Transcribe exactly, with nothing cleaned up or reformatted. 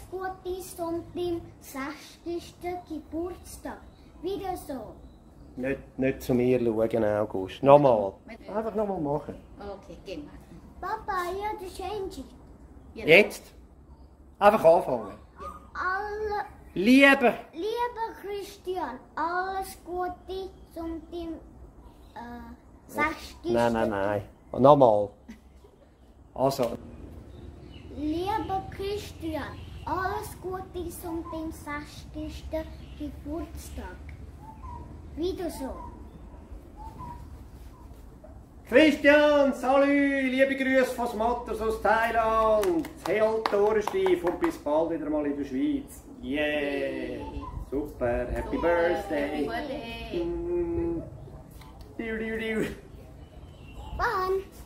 Gute zum deinem sechzigsten Geburtstag. Wieder so. Nicht, nicht zu mir schauen, August. Nochmal. Einfach nochmal machen. Okay, gehen wir. Papa, ja, das Change. Jetzt? Einfach anfangen. Alle, Liebe! lieber Christian, alles Gute zum deinem äh, sechzigsten. Nein, nein, nein. Nochmal. Also. Lieber Christian, alles Gute zum deinem sechzigsten Geburtstag. Wieder so. Christian, salü, liebe Grüße von Smatters aus Thailand. Heol Torenstief und bis bald wieder mal in der Schweiz. Yeah! Super, happy Super, birthday! Happy birthday! Mm. Diu, diu, diu. Bye.